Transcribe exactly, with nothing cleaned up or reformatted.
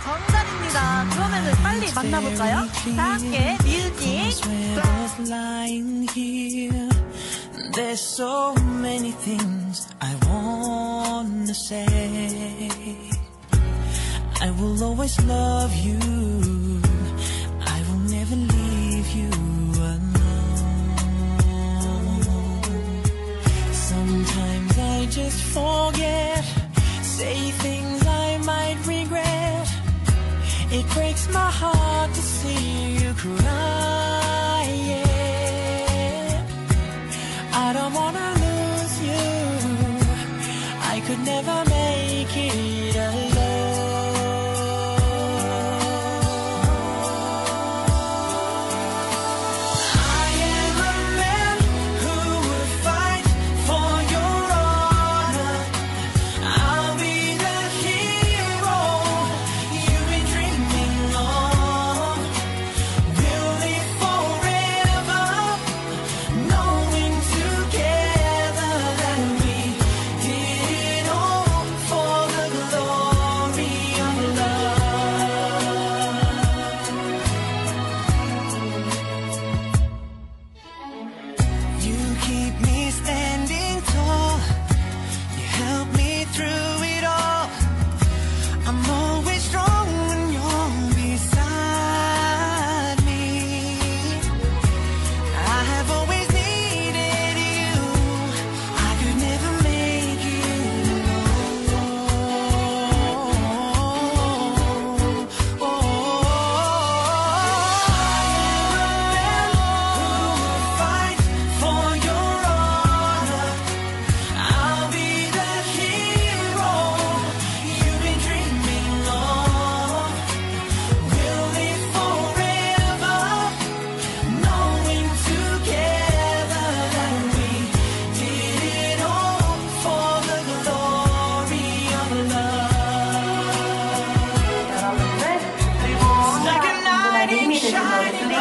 정답입니다. 그러면은 빨리 만나볼까요? 다 함께 뮤직. There's so many things I wanna say. I will always love you. I will never leave you alone. Sometimes I just forget, say things I might regret. It breaks my heart to see you cry, yeah. I don't wanna lose you. I could never make it alone. I am a man who would fight for your honor. I'll be the hero you've been dreaming of. We'll live forever, knowing together that we did it all for the glory of love. You keep me standing tall. You help me through it all. I'm always strong when you're beside me. I have always needed you. I could never make it alone. I am a man who will fight for your honor. I'll be the hero you've been dreaming of. We'll live forever, knowing together that we did it all for the glory of love. 여러분들, 그리고 항상 Like a 누구나 knight 힘이 in 되신 노래 shining